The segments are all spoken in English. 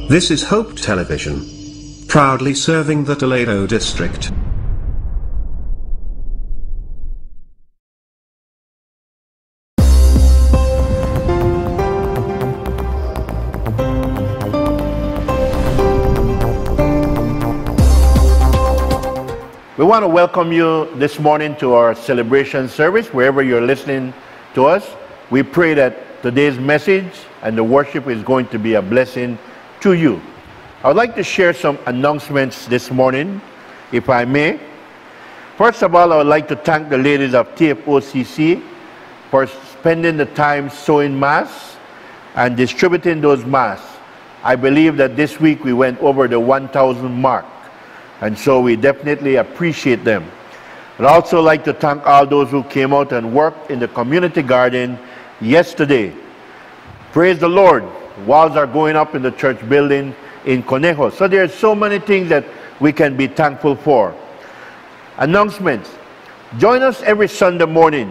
This is Hope Television, proudly serving the Toledo district. We want to welcome you this morning to our celebration service, wherever you're listening to us. We pray that today's message and the worship is going to be a blessing to you. I would like to share some announcements this morning, if I may. First of all, I would like to thank the ladies of TFOCC for spending the time sewing masks and distributing those masks. I believe that this week we went over the 1,000 mark. And so we definitely appreciate them. I'd also like to thank all those who came out and worked in the community garden yesterday. Praise the Lord. Walls are going up in the church building in Conejo. So there are so many things that we can be thankful for. Announcements. Join us every Sunday morning.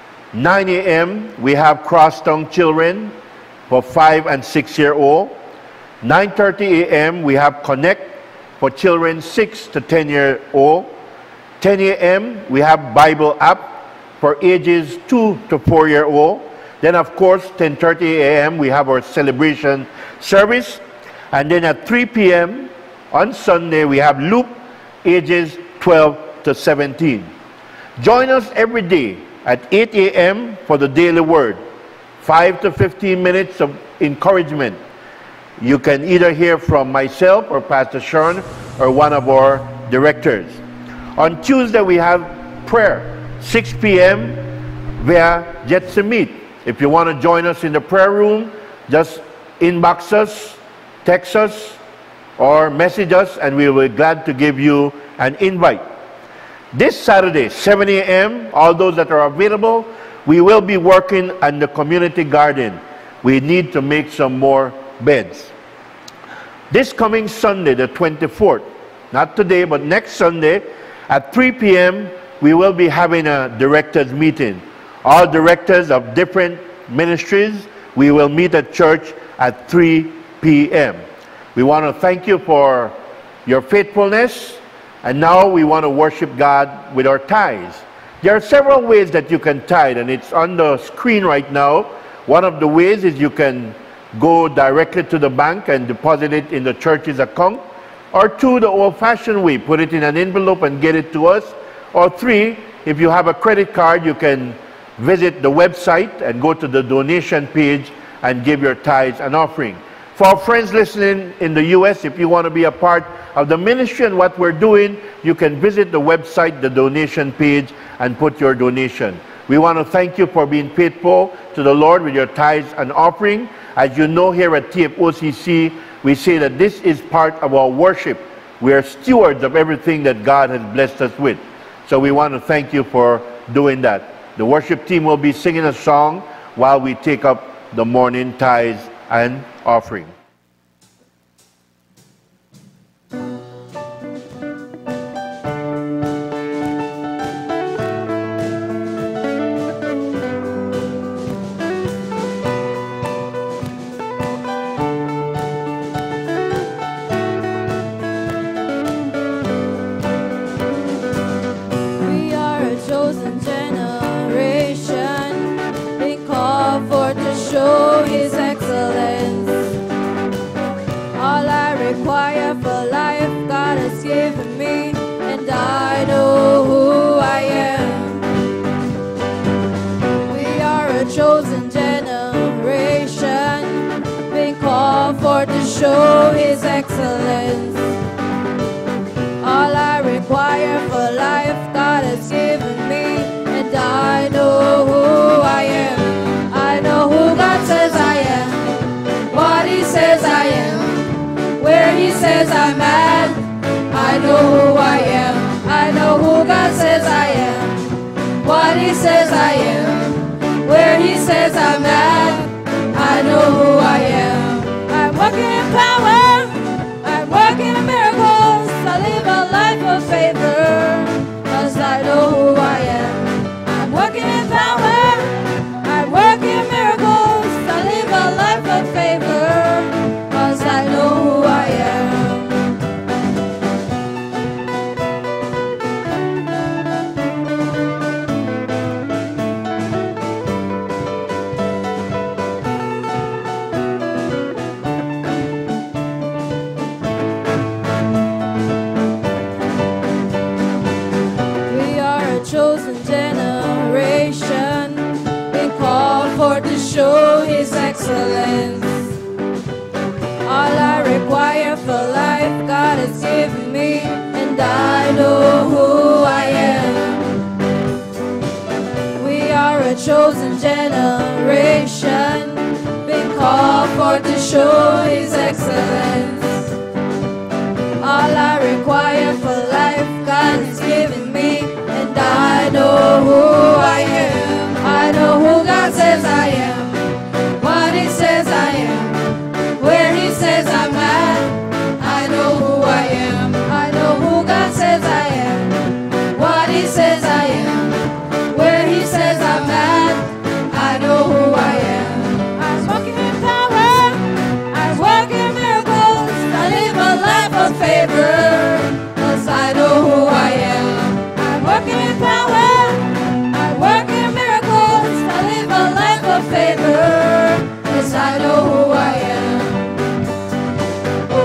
9 a.m. we have Crosstown children for 5 and 6-year-old. 9:30 a.m. we have Connect for children 6 to 10-year-old. 10 a.m. we have Bible app for ages 2 to 4-year-old. Then of course 10:30 a.m. we have our celebration service. And then at 3 p.m. on Sunday we have Loop ages 12 to 17. Join us every day at 8 a.m. for the Daily Word. 5 to 15 minutes of encouragement. You can either hear from myself or Pastor Sharon or one of our directors. On Tuesday, we have prayer, 6 p.m. via Jetson Meet. If you want to join us in the prayer room, just inbox us, text us, or message us, and we will be glad to give you an invite. This Saturday, 7 a.m., all those that are available, we will be working on the community garden. We need to make some more beds. This coming Sunday, the 24th, not today, but next Sunday, at 3 p.m., we will be having a directors meeting. All directors of different ministries, we will meet at church at 3 p.m. We want to thank you for your faithfulness, and now we want to worship God with our tithes. There are several ways that you can tithe, and it's on the screen right now. One of the ways is you can go directly to the bank and deposit it in the church's account. Or 2, the old-fashioned way, put it in an envelope and get it to us. Or 3, if you have a credit card, you can visit the website and go to the donation page and give your tithes and offering. For our friends listening in the U.S., if you want to be a part of the ministry and what we're doing, you can visit the website, the donation page, and put your donation. We want to thank you for being faithful to the Lord with your tithes and offering. As you know, here at TFOCC, we say that this is part of our worship. We are stewards of everything that God has blessed us with. So we want to thank you for doing that. The worship team will be singing a song while we take up the morning tithes and offering. Show His excellence. All I require for life, God has given me, and I know who I am. We are a chosen generation, been called for to show His excellence. All I require for life, God has given me, and I know who I am. I know who God says I am, what He says I am, where He says I'm at. I know who I am. I know who God says I am, what He says I am, where He says I'm at. I know who I am. I'm walking in power, I'm working in miracles. I live a life of favor, 'cause I know who I am. I'm working in power, I'm working miracles. I live a life of favor, 'cause I know who I am. salvation, been called for to show His excellence. All I require for life, God has given me, and I know who I am. I know who God says I am, what He says I am, where He says I'm at. I know who I am. I know who God says I am, what He says I am, where He says I'm at. I know who I am. I walk in power, I walk in miracles, I live a life of favor, 'cause I know who I am. I walk in power, I work in miracles, I live a life of favor, 'cause I know who I am. Oh,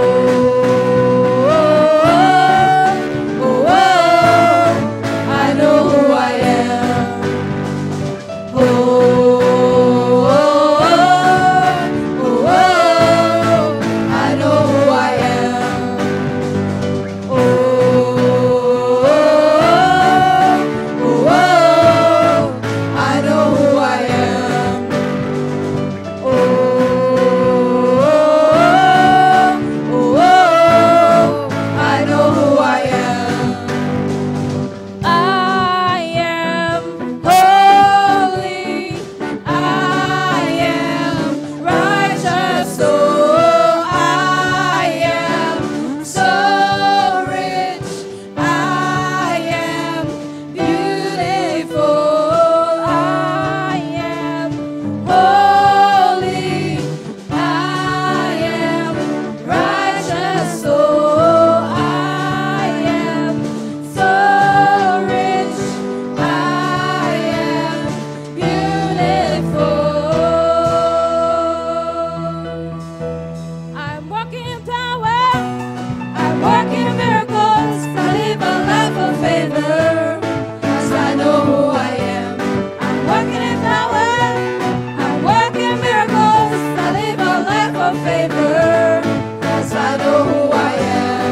oh, oh, oh, I know who I am. Oh, oh, oh, oh, I know who I am. Oh, oh, oh, I know who I am. Oh, oh, I know who I am. I am holy, I am righteous, oh, I am so rich, I am beautiful, I am holy, I am righteous, oh, I am so rich, I am beautiful. I'm walking in power, I work in miracles, I live a life of favor, 'cause I know who I am. I'm working in power, I work in miracles, I live a life of favor, 'cause I know who I am.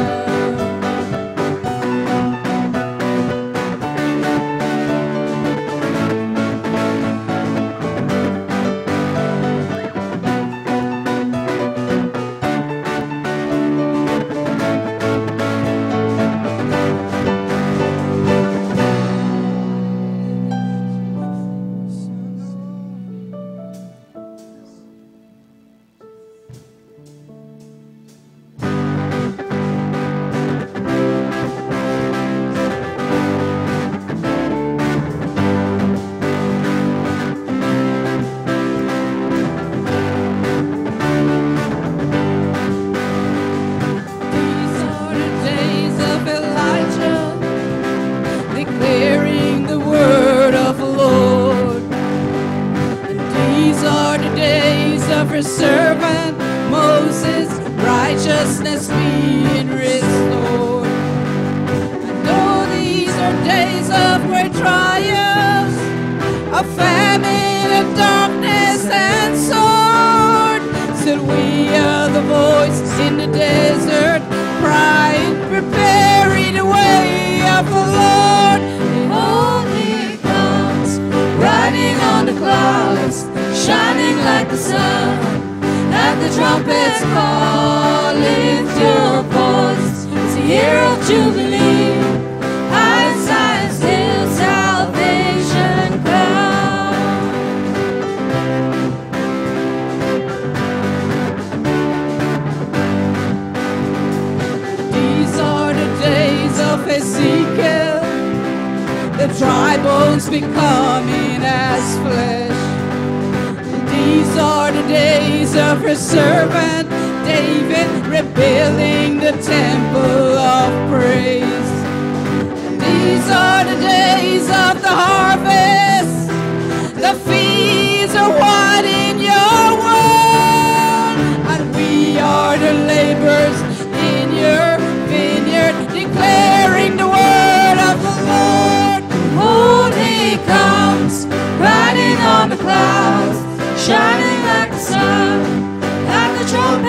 These are the days of Elijah, declaring the word of the Lord. And these are the days of His servant Moses, righteousness being restored. I know these are days of great trials, of famine, of darkness and sword. Still we are the voice in the desert, crying, preparing the way of the Lord. Behold, He comes, riding on the clouds, shining like the sun. At the trumpets call, lift your voice, it's the year of Jubilee. High Zion, still salvation comes. These are the days of Ezekiel, the dry bones becoming as flesh. These are the days of His servant David, rebuilding the temple of praise. These are the days of the harvest, the fields are white in your world, and we are the laborers in your vineyard, declaring the word of the Lord. Behold, He comes, riding on the clouds, shining like the sun. At the trumpet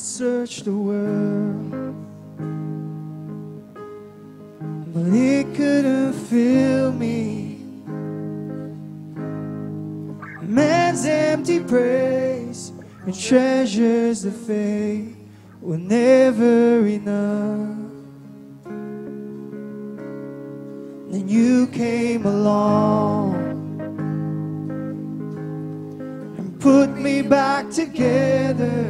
searched the world, but it couldn't fill me. Man's empty praise and treasures of faith were never enough. Then you came along and put me back together,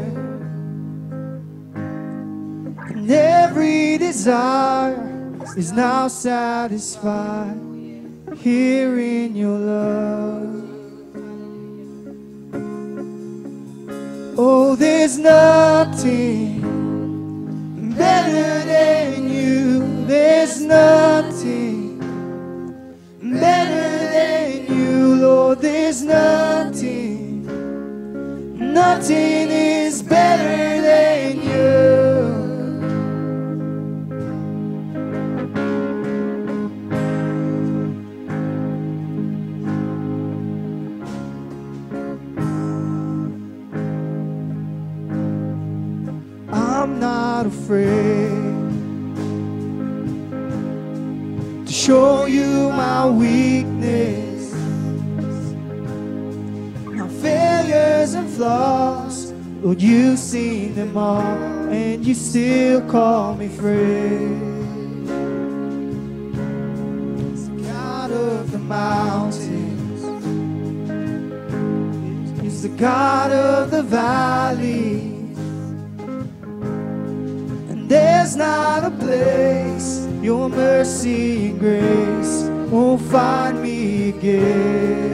and every desire is now satisfied here in your love. Oh, there's nothing better than you. There's nothing better than you, Lord. There's nothing, nothing is better than you. I'm not afraid to show you my weakness, my failures and flaws. Lord, you've seen them all, and you still call me friend. It's the God of the mountains, He's the God of the valley. There's not a place your mercy and grace won't find me again.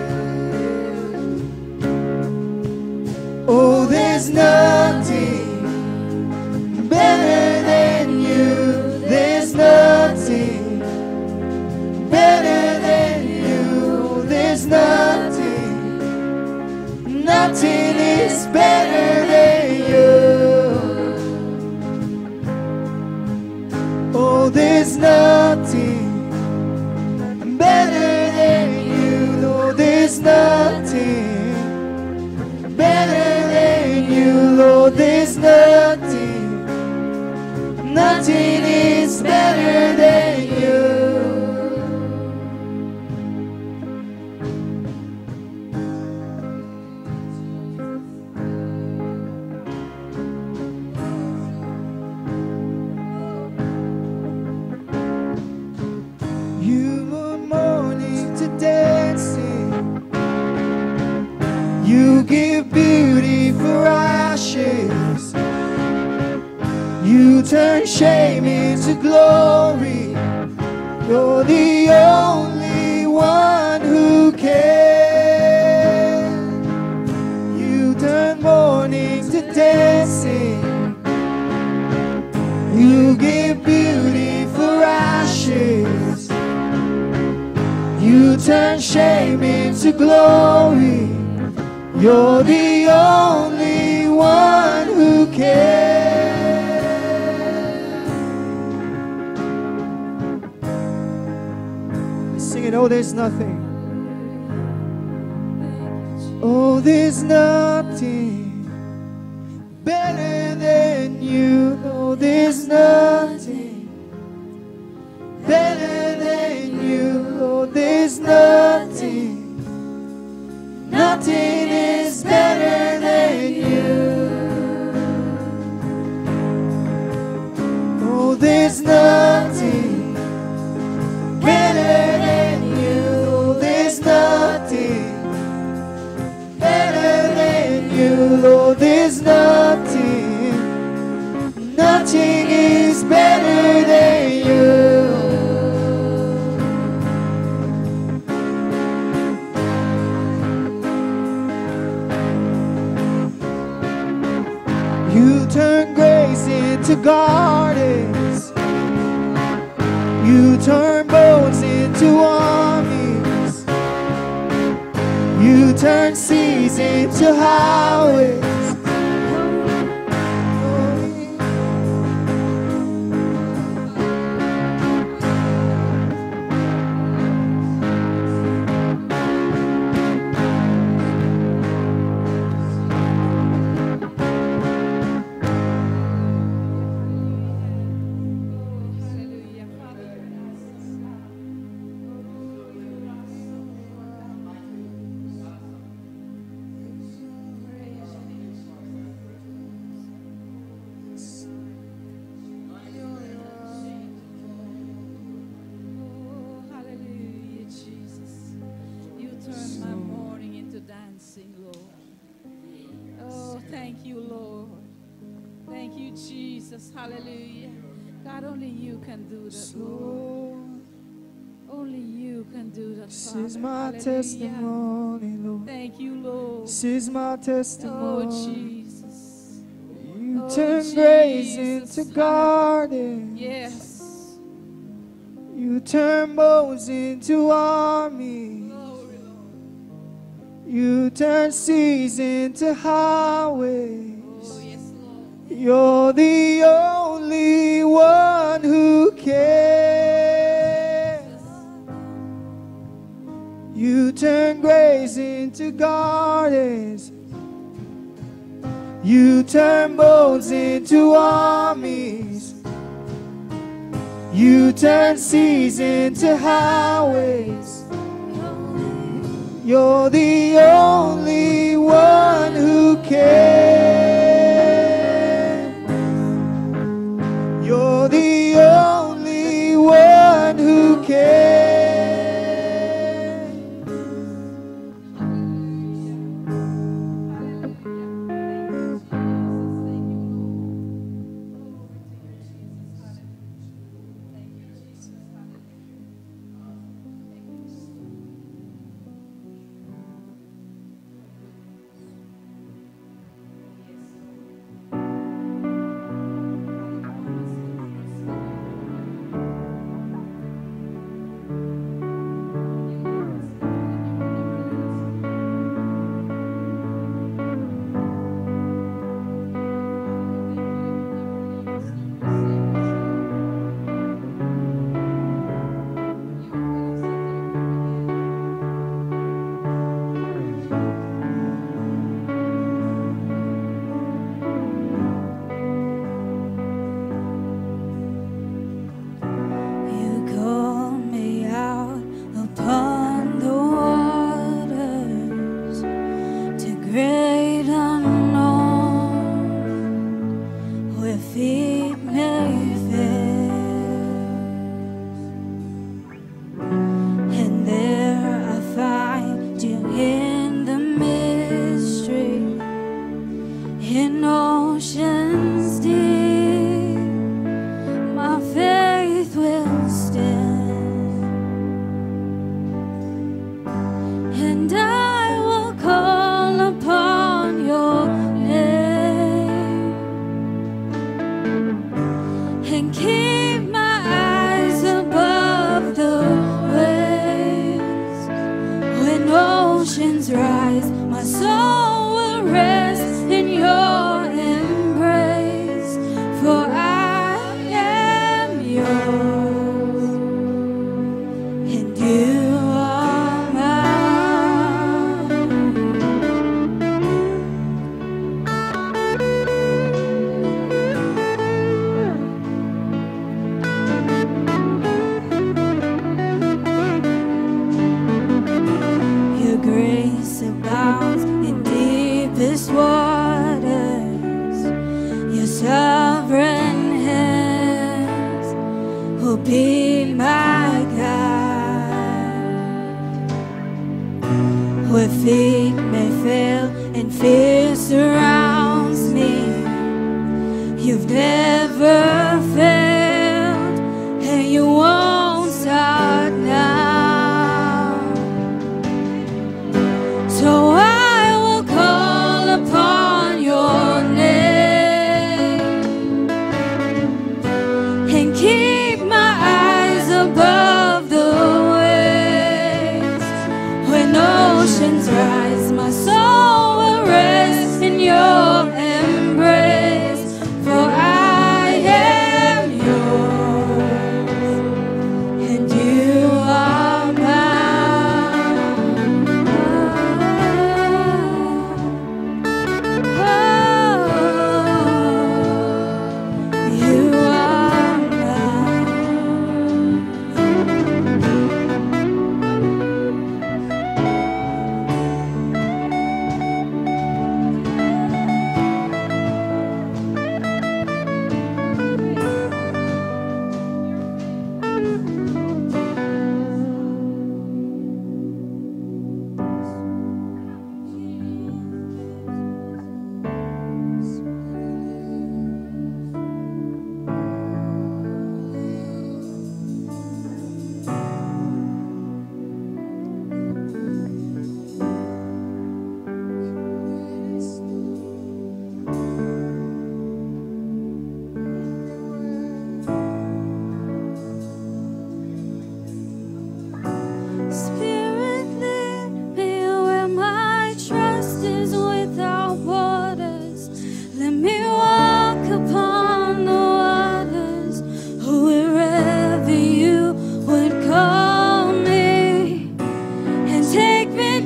Oh, there's nothing better than you. There's nothing better than you. There's nothing, nothing is better than you. Oh, there's nothing better than you. No, there's nothing better than you. Lord, there's nothing, nothing is better than you. You give beauty for ashes. You turn shame into glory. You're the only one who can. You turn mourning to dancing. You give beauty for ashes. You turn shame into glory. You're the only one who can. Sing it, oh, there's nothing. Oh, there's nothing better than you. Oh, there's nothing better than you. Oh, there's nothing. Nothing is better than you. Oh, there's nothing better than you. Oh, there's nothing better than you. Oh, there's nothing, nothing is better than you. You turn grace into gardens. You turn boats into armies. You turn seas into highways. turn my mourning into dancing, Lord. Oh, thank you, Lord. Thank you, Jesus. Hallelujah. God, only you can do that, Lord. Only you can do that, This Father. is my Hallelujah. testimony, Lord. Thank you, Lord. This is my testimony. Oh, Jesus. You Oh, turn graves Jesus. into gardens. Yes. You turn bones into armies. Glory, Lord. You turn seas into highways. Oh, yes, Lord. You're the only one who cares. You turn graves into gardens. You turn bones into armies. You turn seas into highways. You're the only one who cares. You're the only one who cares.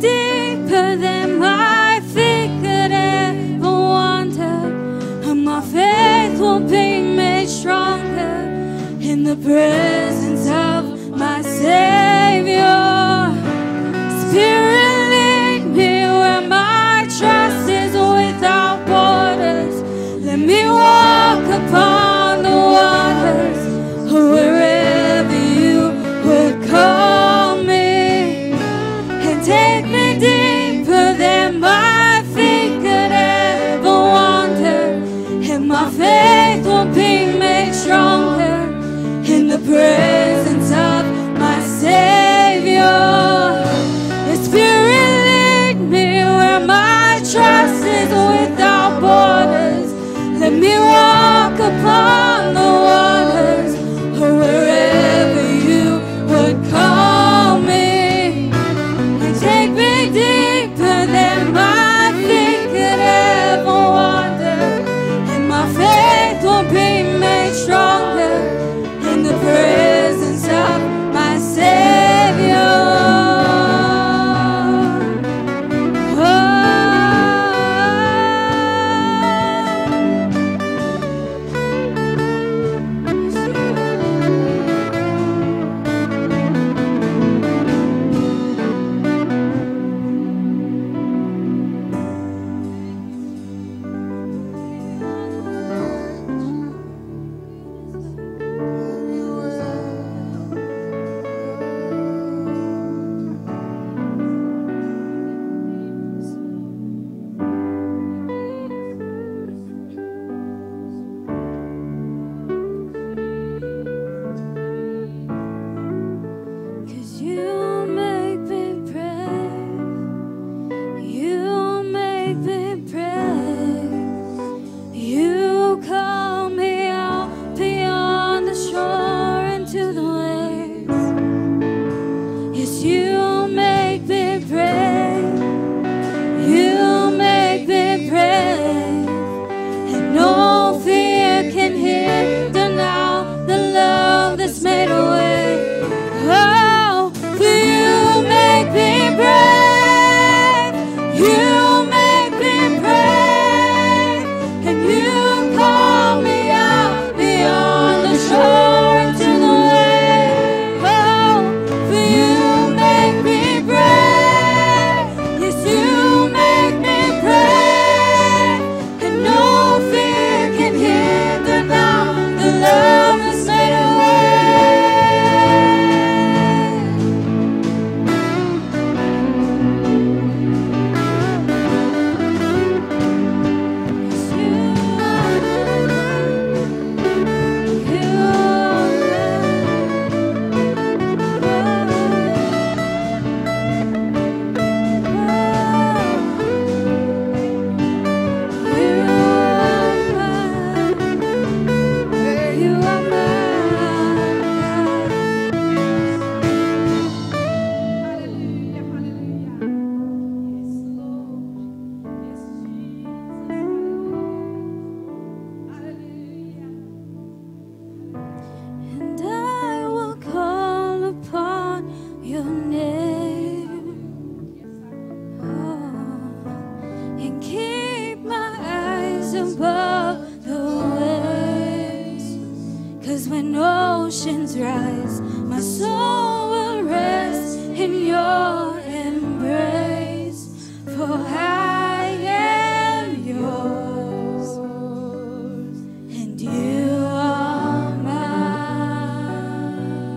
deeper than my feet could ever wander, and my faith will be made stronger in the presence of my Savior. Spirit, lead me where my trust is without borders. Let me walk upon the waters, wherever you would call me, and take me deeper than my feet could ever wander, and my faith will be made stronger in the presence of my Savior. The Spirit, lead me where my trust is without borders. Let me walk upon the waters, or wherever you would call me, and take me deeper than my feet could ever wander, and my faith will be made stronger in the presence of my Savior. Oceans rise, my soul will rest in your embrace, for I am yours, and you are mine.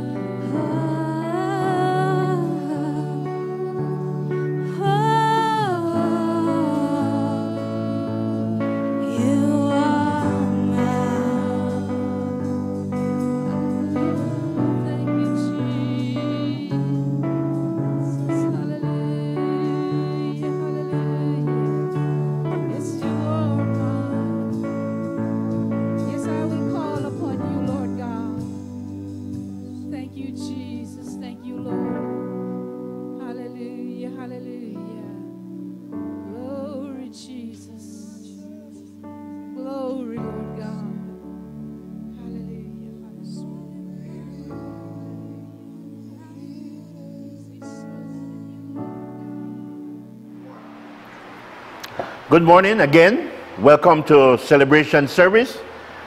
You are mine. Thank you, Jesus. Good morning again. Welcome to celebration service.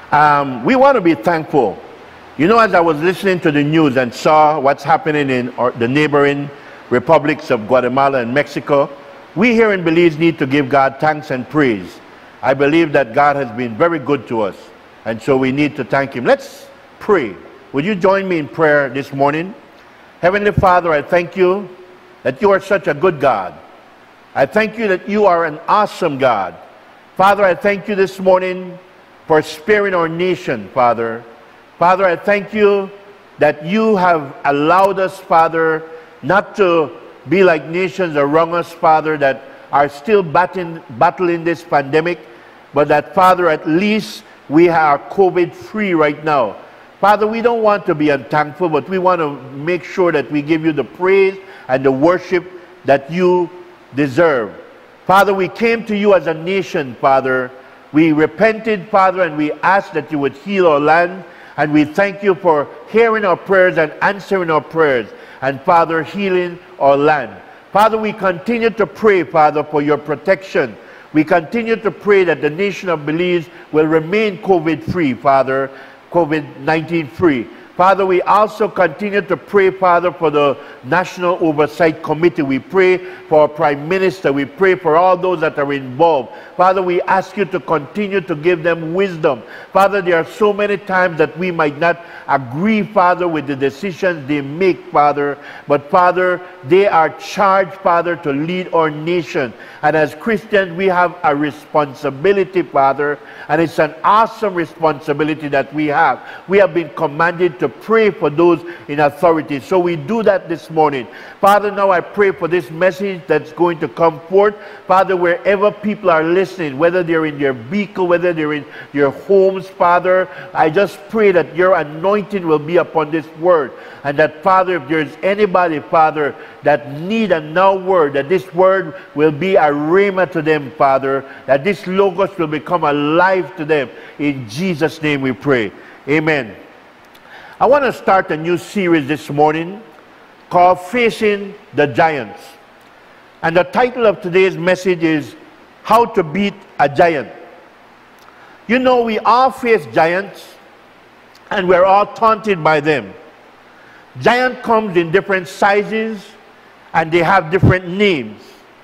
We want to be thankful. You know, as I was listening to the news and saw what's happening in the neighboring republics of Guatemala and Mexico, we here in Belize need to give God thanks and praise. I believe that God has been very good to us, and so we need to thank Him. Let's pray. Would you join me in prayer this morning? Heavenly Father, I thank you that you are such a good God. I thank you that you are an awesome God. Father, I thank you this morning for sparing our nation, Father. Father, I thank you that you have allowed us, Father, not to be like nations around us, Father, that are still battling this pandemic, but that, Father, at least we are COVID-free right now. Father, we don't want to be unthankful, but we want to make sure that we give you the praise and the worship that you deserve. Father, we came to you as a nation, Father. We repented, Father, and we asked that you would heal our land. And we thank you for hearing our prayers and answering our prayers. And, Father, healing our land. Father, we continue to pray, Father, for your protection. We continue to pray that the nation of Belize will remain COVID-free, Father, COVID-19 free. Father, we also continue to pray, Father, for the National Oversight Committee. We pray for our Prime Minister. We pray for all those that are involved. Father, we ask you to continue to give them wisdom. Father, there are so many times that we might not agree, Father, with the decisions they make, Father. But, Father, they are charged, Father, to lead our nation. And as Christians, we have a responsibility, Father. And it's an awesome responsibility that we have. We have been commanded to pray for those in authority. So we do that this morning. Father, now I pray for this message that's going to come forth. Father, wherever people are listening, whether they're in their vehicle, whether they're in your homes, Father, I just pray that your anointing will be upon this word. And that, Father, if there's anybody, Father, that need a now word, that this word will be a rhema to them, Father, that this logos will become alive to them. In Jesus' name we pray. Amen. I want to start a new series this morning called Facing the Giants. And the title of today's message is How to Beat a Giant. You know, we all face giants and we're all taunted by them. Giant comes in different sizes and they have different names.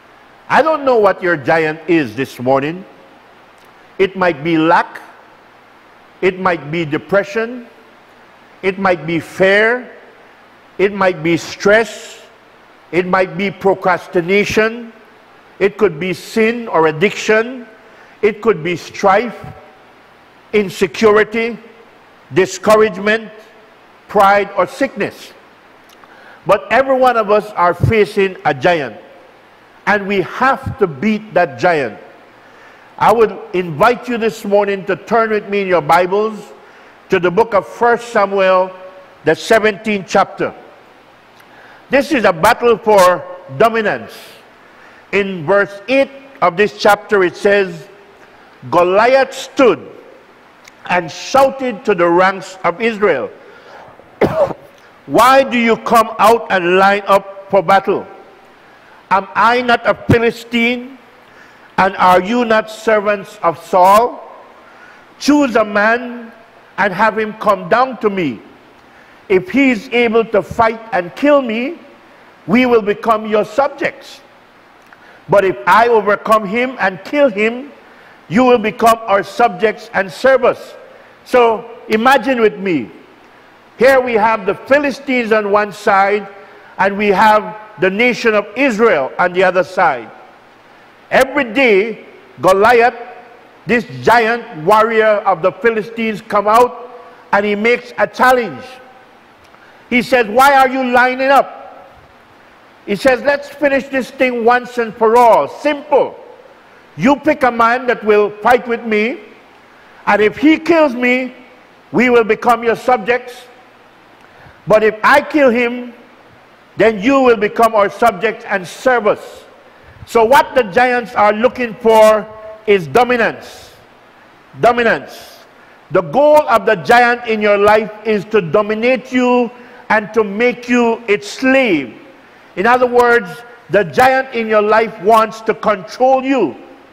I don't know what your giant is this morning. It might be lack. It might be depression. It might be fear. It might be stress. It might be procrastination. It could be sin or addiction. It could be strife, insecurity, discouragement, pride, or sickness. But every one of us are facing a giant. And we have to beat that giant. I would invite you this morning to turn with me in your Bibles to the book of 1 Samuel, the 17th chapter. This is a battle for dominance. In verse 8 of this chapter it says, Goliath stood and shouted to the ranks of Israel, why do you come out and line up for battle? Am I not a Philistine? And are you not servants of Saul? Choose a man and have him come down to me. If he is able to fight and kill me, we will become your subjects. But if I overcome him and kill him, you will become our subjects and serve us. So imagine with me, here we have the Philistines on one side and we have the nation of Israel on the other side. Every day, Goliath, this giant warrior of the Philistines, come out and he makes a challenge. He says, why are you lining up? He says, let's finish this thing once and for all. Simple. You pick a man that will fight with me, and if he kills me, we will become your subjects. But if I kill him, then you will become our subjects and serve us. So what the giants are looking for is dominance. Dominance. The goal of the giant in your life is to dominate you and to make you its slave. In other words, the giant in your life wants to control you.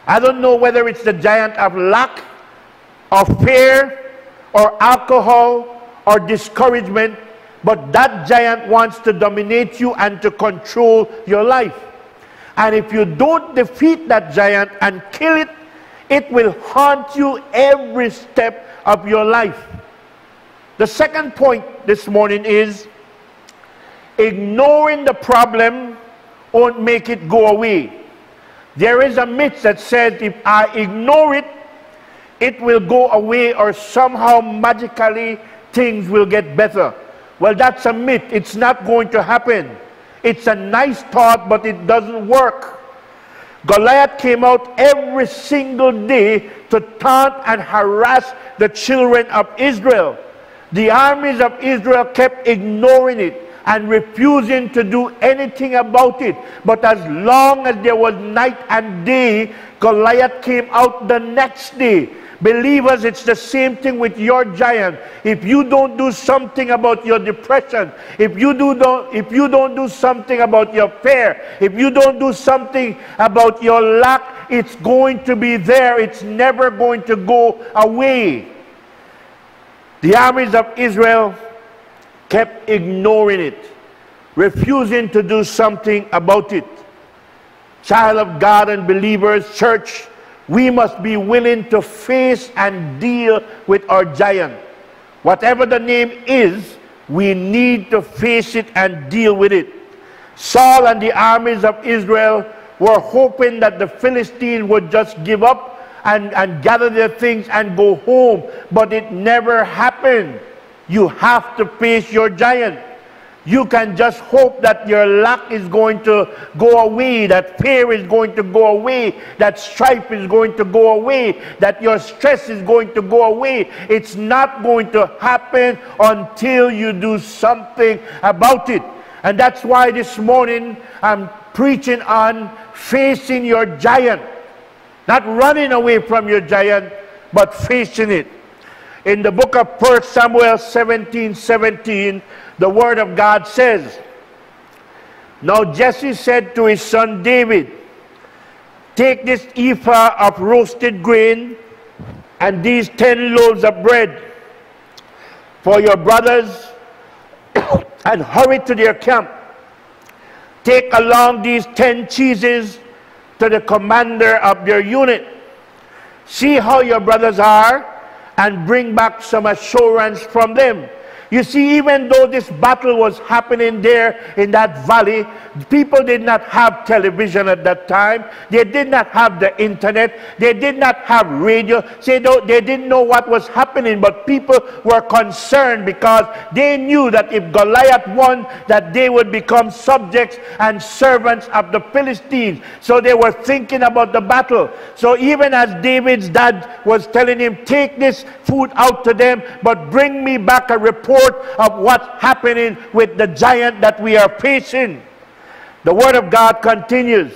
I don't know whether it's the giant of lack, of fear, or alcohol, or discouragement, but that giant wants to dominate you and to control your life. And if you don't defeat that giant and kill it, it will haunt you every step of your life. The second point this morning is ignoring the problem won't make it go away. There is a myth that says if I ignore it, it will go away, or somehow magically things will get better. Well, that's a myth. It's not going to happen. It's a nice thought, but it doesn't work. Goliath came out every single day to taunt and harass the children of Israel. The armies of Israel kept ignoring it and refusing to do anything about it. But as long as there was night and day, Goliath came out the next day. Believers, it's the same thing with your giant. If you don't do something about your depression, if you don't do something about your fear, if you don't do something about your lack, it's going to be there. It's never going to go away. The armies of Israel kept ignoring it, refusing to do something about it. Child of God and believers, church, we must be willing to face and deal with our giant. Whatever the name is, we need to face it and deal with it. Saul and the armies of Israel were hoping that the Philistines would just give up and gather their things and go home, but it never happened. You have to face your giant. You can just hope that your lack is going to go away, that fear is going to go away, that strife is going to go away, that your stress is going to go away. It's not going to happen until you do something about it. And that's why this morning I'm preaching on facing your giant. Not running away from your giant, but facing it. In the book of 1 Samuel 17:17, the word of God says, Now Jesse said to his son David, Take this ephah of roasted grain and these 10 loaves of bread for your brothers and hurry to their camp. Take along these 10 cheeses to the commander of their unit. See how your brothers are and bring back some assurance from them. You see, even though this battle was happening there in that valley, people did not have television at that time. They did not have the internet. They did not have radio. They didn't know what was happening, but people were concerned because they knew that if Goliath won, that they would become subjects and servants of the Philistines. So they were thinking about the battle. So even as David's dad was telling him, take this food out to them, but bring me back a report of what's happening with the giant that we are facing. The word of God continues.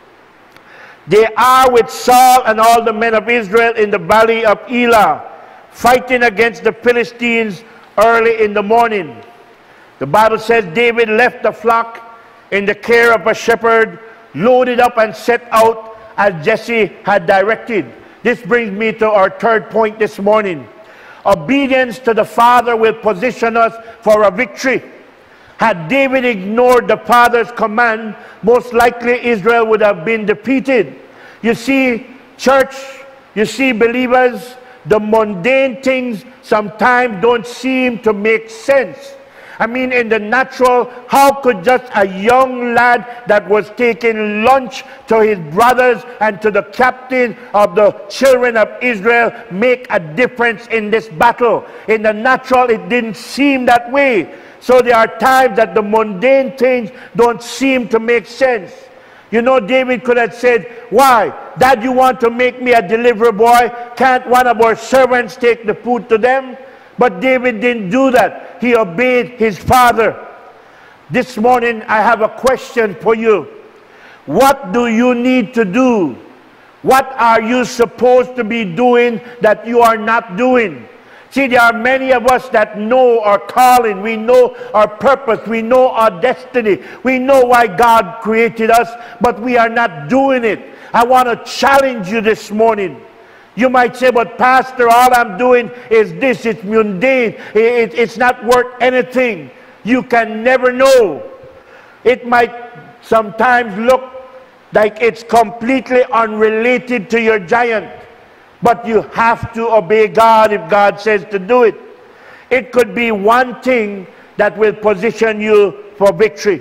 They are with Saul and all the men of Israel in the valley of Elah, fighting against the Philistines early in the morning. The Bible says David left the flock in the care of a shepherd, loaded up and set out as Jesse had directed. This brings me to our third point this morning. Obedience to the Father will position us for a victory. Had David ignored the Father's command, most likely Israel would have been defeated. You see, church, you see, believers, the mundane things sometimes don't seem to make sense. I mean, in the natural, how could just a young lad that was taking lunch to his brothers and to the captain of the children of Israel make a difference in this battle? In the natural, it didn't seem that way. So there are times that the mundane things don't seem to make sense. You know, David could have said, why? Dad, you want to make me a delivery boy? Can't one of our servants take the food to them? But David didn't do that. He obeyed his father. This morning, I have a question for you. What do you need to do? What are you supposed to be doing that you are not doing? See, there are many of us that know our calling. We know our purpose. We know our destiny. We know why God created us, but we are not doing it. I want to challenge you this morning. You might say, but Pastor, all I'm doing is this. It's mundane. It's not worth anything. You can never know. It might sometimes look like it's completely unrelated to your giant. But you have to obey God if God says to do it. It could be one thing that will position you for victory.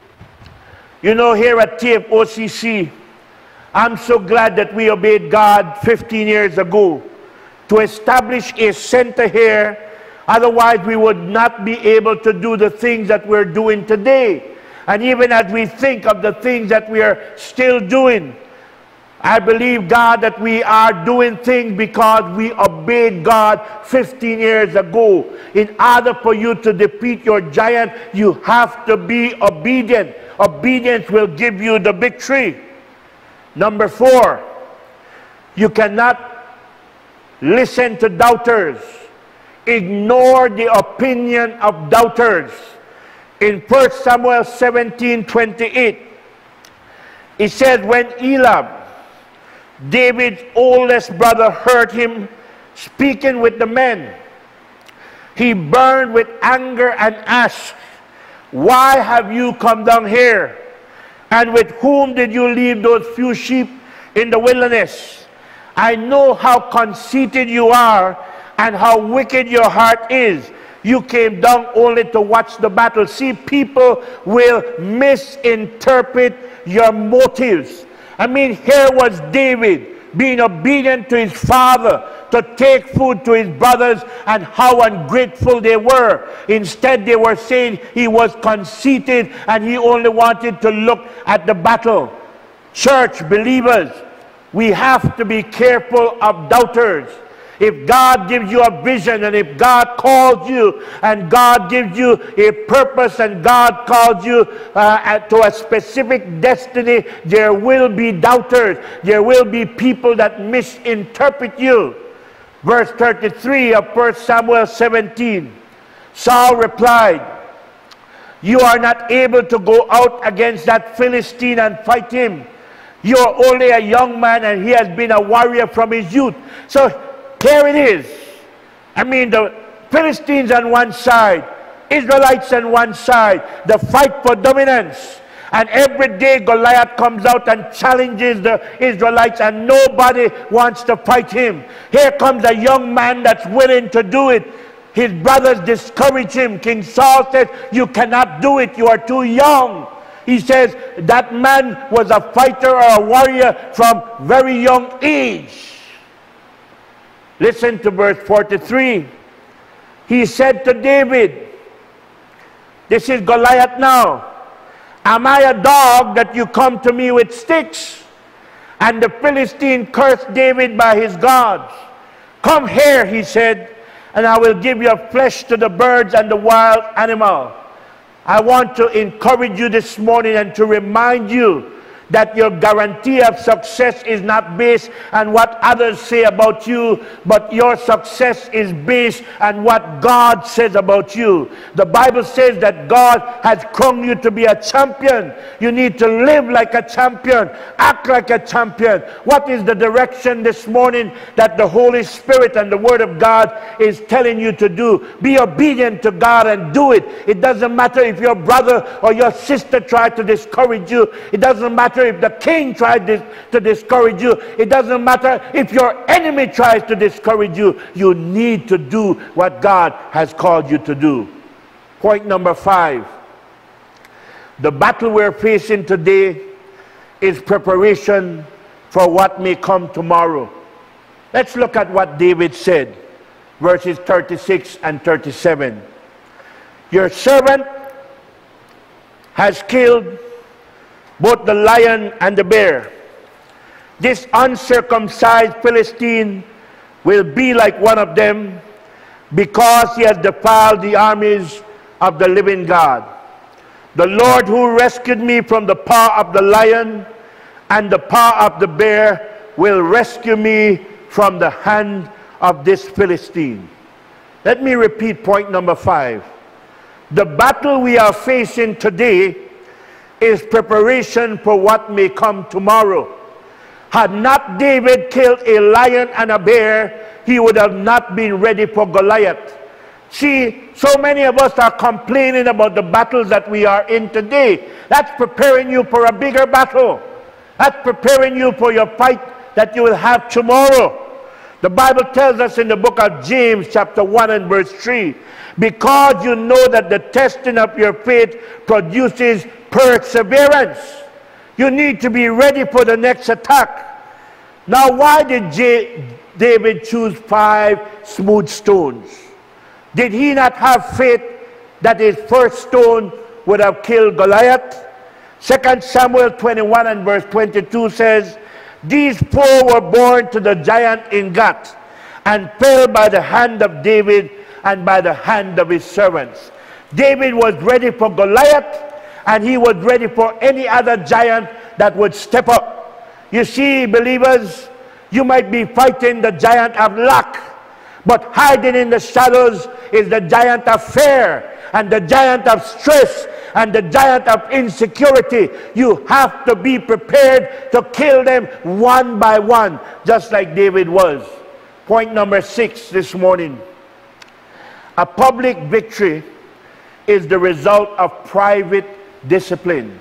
You know, here at TFOCC, I'm so glad that we obeyed God 15 years ago to establish a center here. Otherwise, we would not be able to do the things that we're doing today. And even as we think of the things that we are still doing, I believe, God, that we are doing things because we obeyed God 15 years ago. In order for you to defeat your giant, you have to be obedient. Obedience will give you the victory. Number 4, you cannot listen to doubters. Ignore the opinion of doubters. In 1 Samuel 17:28, it says, when Eliab, David's oldest brother, heard him speaking with the men, he burned with anger and asked, why have you come down here? And with whom did you leave those few sheep in the wilderness? I know how conceited you are and how wicked your heart is. You came down only to watch the battle. See, people will misinterpret your motives. I mean, here was David being obedient to his father to take food to his brothers, and how ungrateful they were. Instead, they were saying he was conceited and he only wanted to look at the battle. Church believers, we have to be careful of doubters. If God gives you a vision, and if God calls you, and God gives you a purpose, and God calls you to a specific destiny, there will be doubters. There will be people that misinterpret you. Verse 33 of 1 Samuel 17. Saul replied, you are not able to go out against that Philistine and fight him. You are only a young man, and he has been a warrior from his youth. So here it is. I mean, the Philistines on one side, Israelites on one side, the fight for dominance. And every day Goliath comes out and challenges the Israelites, and nobody wants to fight him. Here comes a young man that's willing to do it. His brothers discourage him. King Saul says, you cannot do it. You are too young. He says that man was a fighter or a warrior from very young age. Listen to verse 43. He said to David, this is Goliath now, am I a dog that you come to me with sticks? And the Philistine cursed David by his gods. Come here, he said, and I will give your flesh to the birds and the wild animal. I want to encourage you this morning and to remind you that your guarantee of success is not based on what others say about you, but your success is based on what God says about you. The Bible says that God has crowned you to be a champion. You need to live like a champion, act like a champion. What is the direction this morning that the Holy Spirit and the Word of God is telling you to do? Be obedient to God and do it. It doesn't matter if your brother or your sister tried to discourage you. It doesn't matter if the king tried to discourage you. It doesn't matter if your enemy tries to discourage you. You need to do what God has called you to do. Point number 5. The battle we're facing today is preparation for what may come tomorrow. Let's look at what David said, verses 36 and 37. Your servant has killed both the lion and the bear. This uncircumcised Philistine will be like one of them, because he has defiled the armies of the living God. The Lord who rescued me from the paw of the lion and the paw of the bear will rescue me from the hand of this Philistine. Let me repeat point number 5. The battle we are facing today is preparation for what may come tomorrow. Had not David killed a lion and a bear, he would have not been ready for Goliath. See, so many of us are complaining about the battles that we are in today. That's preparing you for a bigger battle. That's preparing you for your fight that you will have tomorrow. The Bible tells us in the book of James chapter 1 and verse 3, because you know that the testing of your faith produces perseverance. You need to be ready for the next attack. Now, why did David choose 5 smooth stones? Did he not have faith that his first stone would have killed Goliath? 2 Samuel 21 and verse 22 says, these 4 were born to the giant in Gath, and fell by the hand of David and by the hand of his servants. David was ready for Goliath, and he was ready for any other giant that would step up. You see, believers, you might be fighting the giant of lack, but hiding in the shadows is the giant of fear, and the giant of stress, and the giant of insecurity. You have to be prepared to kill them one by one, just like David was. Point number 6 this morning. A public victory is the result of private discipline.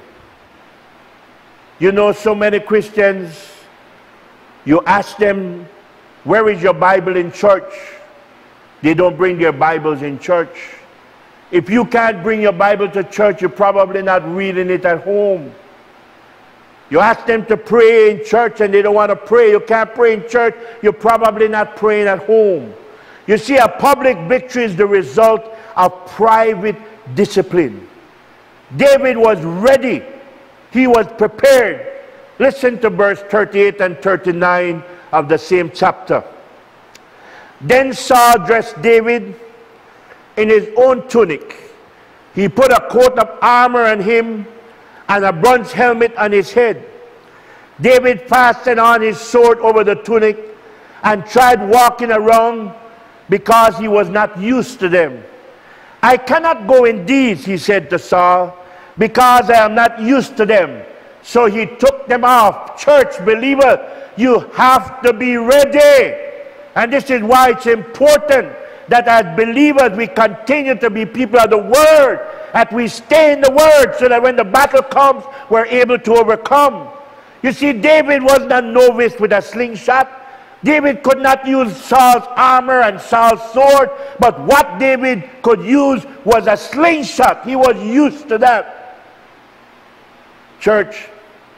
You know, so many Christians, you ask them, where is your Bible in church? They don't bring their Bibles in church. If you can't bring your Bible to church, you're probably not reading it at home. You ask them to pray in church and they don't want to pray. You can't pray in church, you're probably not praying at home. You see, a public victory is the result of private discipline. David was ready. He was prepared. Listen to verse 38 and 39 of the same chapter. Then Saul dressed David in his own tunic. He put a coat of armor on him and a bronze helmet on his head. David fastened on his sword over the tunic and tried walking around because he was not used to them. I cannot go in these, he said to Saul, because I am not used to them. So he took them off. Church believer, you have to be ready. And this is why it's important that as believers we continue to be people of the Word, that we stay in the Word so that when the battle comes, we're able to overcome. You see, David wasn't a novice with a slingshot. David could not use Saul's armor and Saul's sword, but what David could use was a slingshot. He was used to that. Church,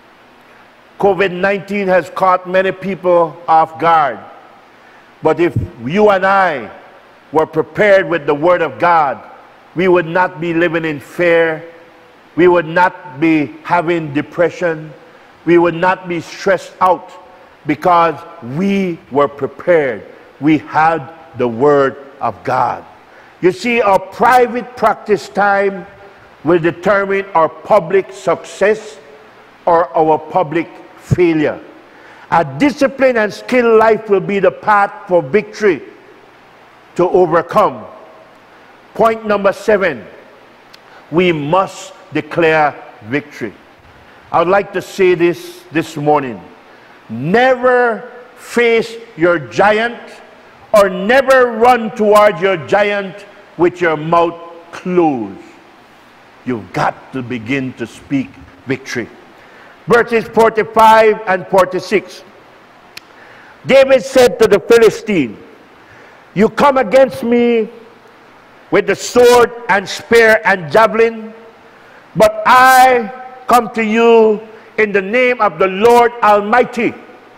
COVID-19 has caught many people off guard. But if you and I were prepared with the Word of God, we would not be living in fear. We would not be having depression. We would not be stressed out because we were prepared. We had the Word of God. You see, our private practice time will determine our public success or our public failure. A disciplined and skilled life will be the path for victory to overcome. Point number 7, we must declare victory. I would like to say this morning. Never face your giant or never run towards your giant with your mouth closed. You've got to begin to speak victory. Verses 45 and 46. David said to the Philistine, you come against me with the sword and spear and javelin, but I come to you in the name of the Lord Almighty,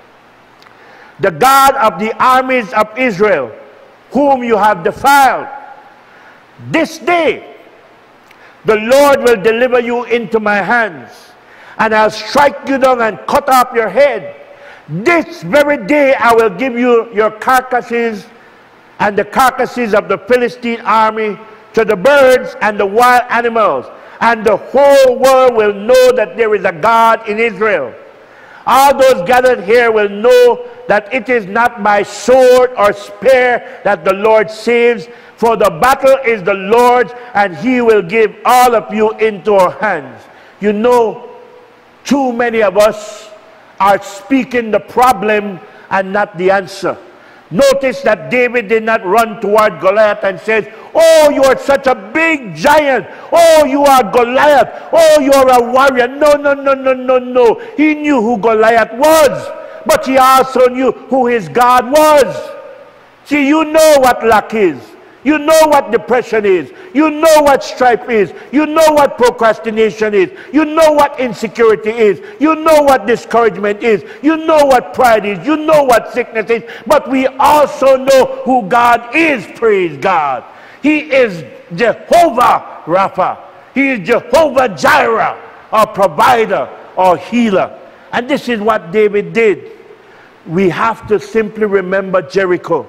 the God of the armies of Israel, whom you have defiled. This day the Lord will deliver you into my hands, and I'll strike you down and cut off your head. This very day I will give you your carcasses and the carcasses of the Philistine army to the birds and the wild animals, and the whole world will know that there is a God in Israel. All those gathered here will know that it is not by sword or spear that the Lord saves, for the battle is the Lord's, and he will give all of you into our hands. You know, too many of us are speaking the problem and not the answer. Notice that David did not run toward Goliath and said, "Oh, you are such a big giant. Oh, you are Goliath. Oh, you are a warrior." No, no, no, no, no, no. He knew who Goliath was, but he also knew who his God was. See, you know what lack is. You know what depression is. You know what strife is. You know what procrastination is. You know what insecurity is. You know what discouragement is. You know what pride is. You know what sickness is. But we also know who God is, praise God. He is Jehovah Rapha. He is Jehovah Jireh, our provider, our healer. And this is what David did. We have to simply remember Jericho.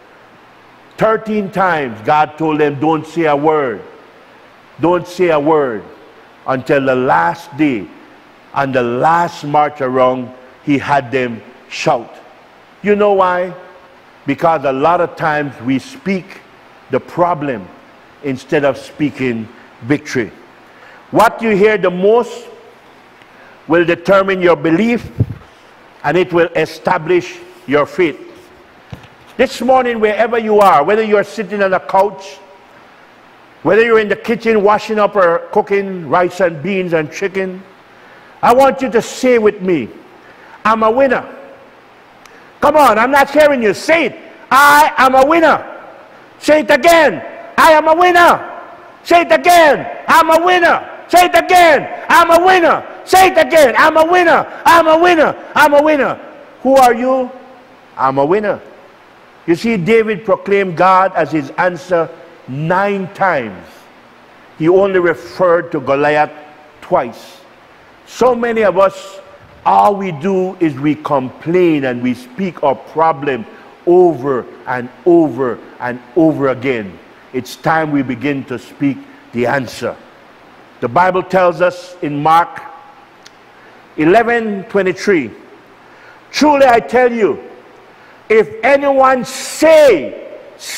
13 times God told them, don't say a word. Don't say a word. Until the last day, on the last march around, he had them shout. You know why? Because a lot of times we speak the problem instead of speaking victory. What you hear the most will determine your belief, and it will establish your faith. This morning, wherever you are, whether you're sitting on a couch, whether you're in the kitchen washing up or cooking rice and beans and chicken, I want you to say with me, I'm a winner. Come on, I'm not hearing you. Say it. I am a winner. Say it again. I am a winner. Say it again. I'm a winner. Say it again. I'm a winner. Say it again. I'm a winner. I'm a winner. I'm a winner. Who are you? I'm a winner. You see, David proclaimed God as his answer 9 times. He only referred to Goliath twice. So many of us, all we do is we complain and we speak our problem over and over and over again. It's time we begin to speak the answer. The Bible tells us in Mark 11:23, truly I tell you, if anyone say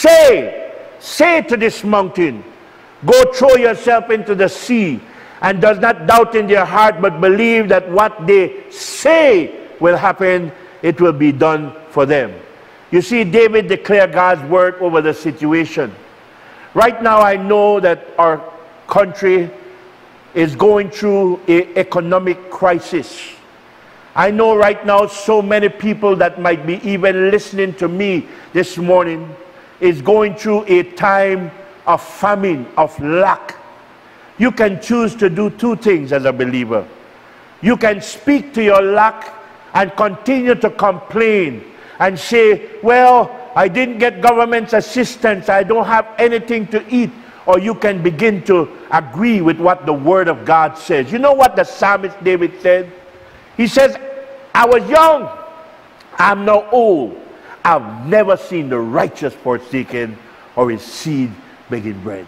to this mountain, go throw yourself into the sea, and does not doubt in their heart, but believe that what they say will happen, it will be done for them. You see, David declared God's word over the situation. Right now, I know that our country is going through an economic crisis. I know right now so many people that might be even listening to me this morning is going through a time of famine, of lack. You can choose to do 2 things as a believer. You can speak to your lack and continue to complain and say, well, I didn't get government's assistance, I don't have anything to eat. Or you can begin to agree with what the Word of God says. You know what the psalmist David said? He says, I was young, I'm now old. I've never seen the righteous forsaken or his seed begging bread.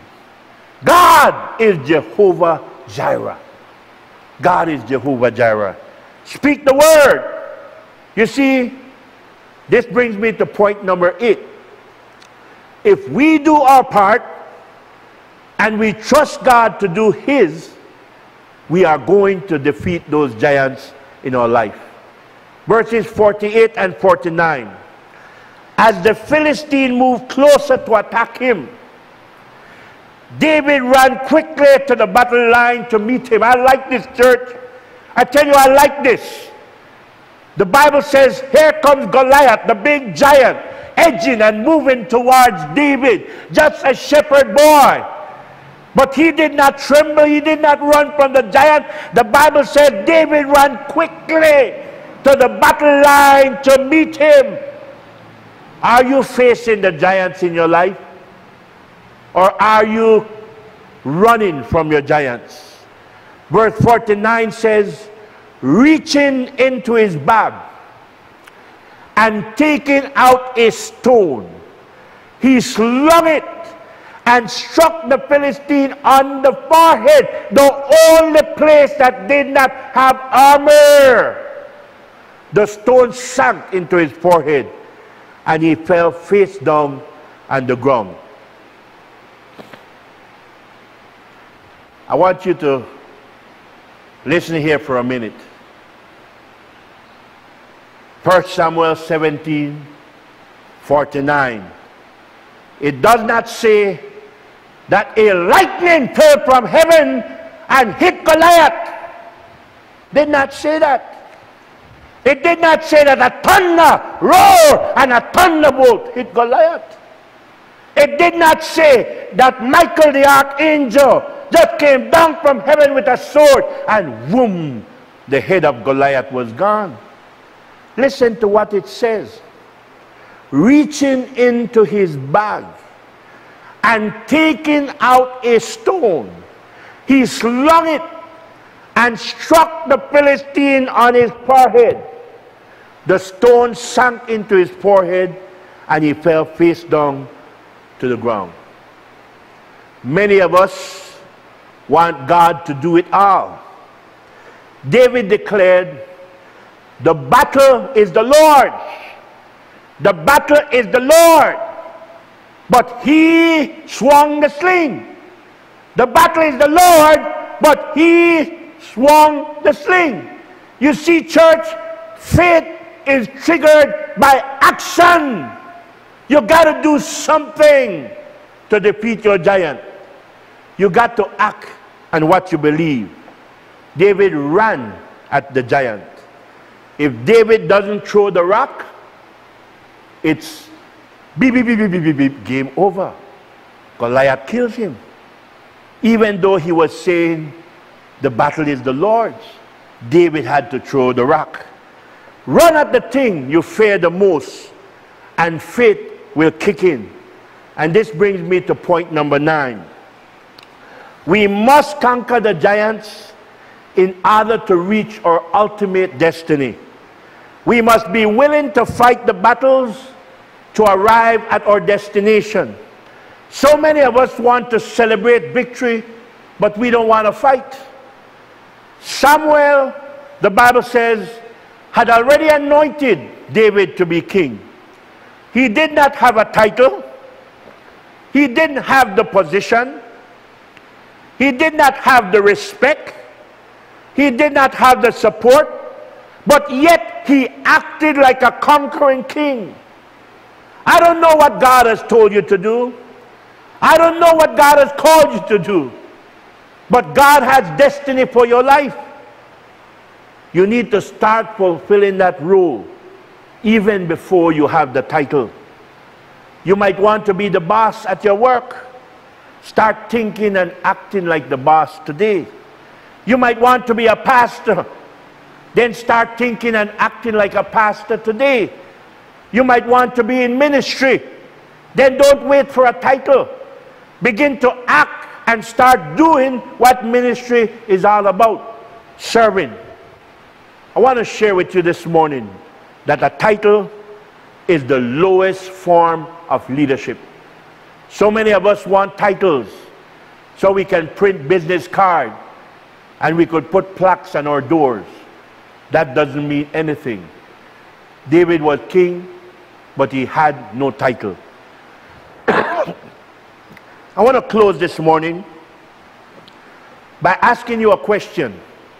God is Jehovah Jireh. God is Jehovah Jireh. Speak the word. You see, this brings me to point number 8. If we do our part and we trust God to do his, we are going to defeat those giants in our life. Verses 48 and 49. As the Philistine moved closer to attack him, David ran quickly to the battle line to meet him. I like this, church. I tell you, I like this. The Bible says, here comes Goliath, the big giant, edging and moving towards David, just a shepherd boy. But he did not tremble, he did not run from the giant. The Bible said David ran quickly to the battle line to meet him. Are you facing the giants in your life? Or are you running from your giants? Verse 49 says, reaching into his bag and taking out a stone, he slung it and struck the Philistine on the forehead, the only place that did not have armor. The stone sank into his forehead, and he fell face down on the ground. I want you to listen here for a minute. 1 Samuel 17:49. It does not say that a lightning fell from heaven and hit Goliath. Did not say that. It did not say that a thunder roared and a thunderbolt hit Goliath. It did not say that Michael the archangel just came down from heaven with a sword and boom, the head of Goliath was gone. Listen to what it says. Reaching into his bag and taking out a stone, he slung it and struck the Philistine on his forehead. The stone sank into his forehead and he fell face down to the ground. Many of us want God to do it all. David declared, the battle is the Lord's. The battle is the Lord. But he swung the sling. The battle is the Lord, but he swung the sling. You see, church, faith is triggered by action. You got to do something to defeat your giant. You got to act on what you believe. David ran at the giant. If David doesn't throw the rock, it's beep, beep, beep, beep, beep, beep, game over. Goliath kills him. Even though he was saying the battle is the Lord's, David had to throw the rock. Run at the thing you fear the most, and faith will kick in. And this brings me to point number 9. We must conquer the giants in order to reach our ultimate destiny. We must be willing to fight the battles to arrive at our destination. So many of us want to celebrate victory, but we don't want to fight. Samuel, the Bible says, had already anointed David to be king. He did not have a title. He didn't have the position. He did not have the respect. He did not have the support. But yet he acted like a conquering king. I don't know what God has told you to do. I don't know what God has called you to do. But God has destiny for your life. You need to start fulfilling that role even before you have the title. You might want to be the boss at your work. Start thinking and acting like the boss today. You might want to be a pastor. Then start thinking and acting like a pastor today. You might want to be in ministry. Then don't wait for a title. Begin to act and start doing what ministry is all about. Serving. I want to share with you this morning that a title is the lowest form of leadership. So many of us want titles so we can print business cards and we could put plaques on our doors. That doesn't mean anything. David was king, but he had no title. I want to close this morning by asking you a question.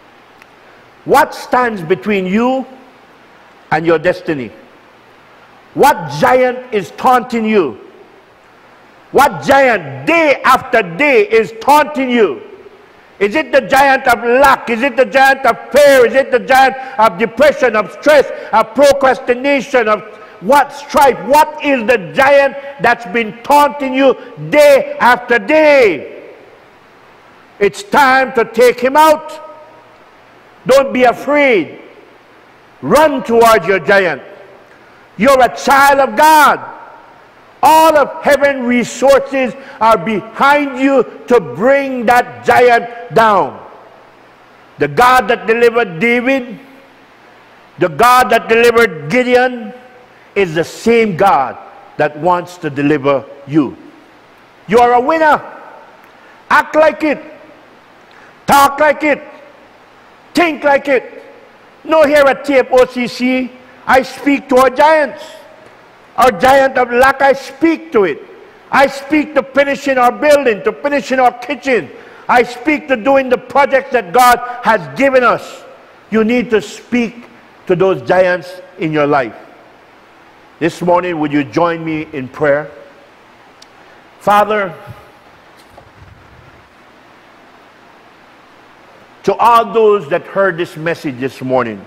What stands between you and your destiny? What giant is taunting you? What giant day after day is taunting you? Is it the giant of lack? Is it the giant of fear? Is it the giant of depression, of stress, of procrastination, of what strife? What is the giant that's been taunting you day after day? It's time to take him out. Don't be afraid. Run towards your giant. You're a child of God. All of heaven's resources are behind you to bring that giant down. The God that delivered David, the God that delivered Gideon, is the same God that wants to deliver you. You are a winner. Act like it. Talk like it. Think like it. No, here at TFOCC, I speak to our giants. Our giant of lack, I speak to it. I speak to finishing our building, to finishing our kitchen. I speak to doing the projects that God has given us. You need to speak to those giants in your life. This morning, would you join me in prayer? Father, to all those that heard this message this morning,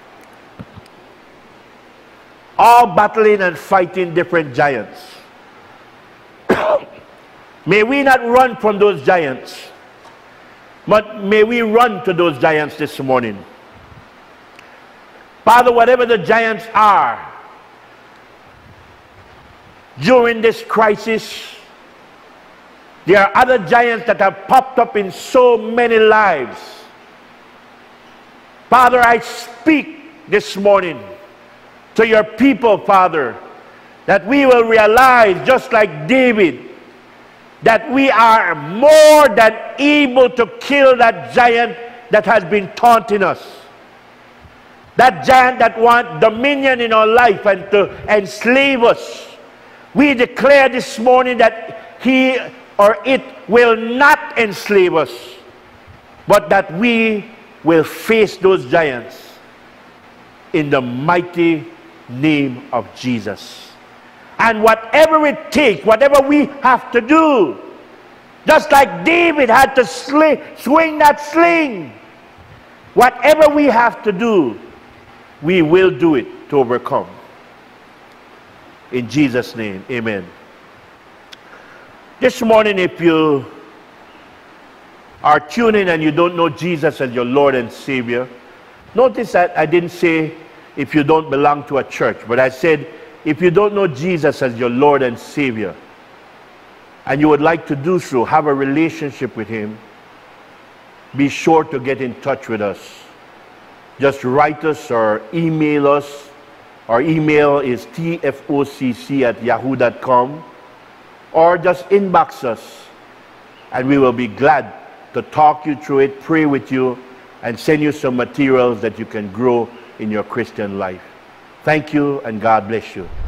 all battling and fighting different giants, may we not run from those giants, but may we run to those giants this morning. Father, whatever the giants are, during this crisis, there are other giants that have popped up in so many lives. Father, I speak this morning to your people, Father, that we will realize, just like David, that we are more than able to kill that giant that has been taunting us. That giant that wants dominion in our life and to enslave us. We declare this morning that he or it will not enslave us, but that we will face those giants in the mighty name of Jesus. And whatever it takes, whatever we have to do, just like David had to swing that sling, whatever we have to do, we will do it to overcome. In Jesus' name, amen. This morning, if you are tuning and you don't know Jesus as your Lord and Savior, notice that I didn't say if you don't belong to a church, but I said if you don't know Jesus as your Lord and Savior, and you would like to do so, have a relationship with Him, be sure to get in touch with us. Just write us or email us. Our email is tfocc@yahoo.com, or just inbox us, and we will be glad to talk you through it, pray with you, and send you some materials that you can grow in your Christian life. Thank you, and God bless you.